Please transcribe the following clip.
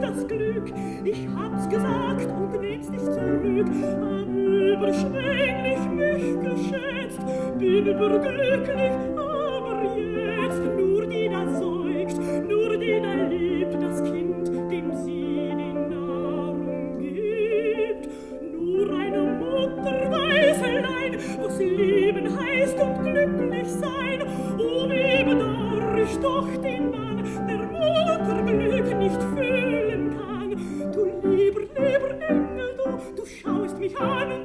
das Glück. Ich hab's gesagt und nehm's nicht zurück. Hab überschwänglich mich geschätzt, bin überglücklich, aber jetzt nur die da säugt, nur die da liebt, das Kind, dem sie die Nahrung gibt. Nur eine Mutter weiß allein, was Leben heißt und glücklich sein. Oh, wie bedauer ich doch den Mann, der Mutter Glück nicht füllen kann. Du lieber Engel, du schaust mich an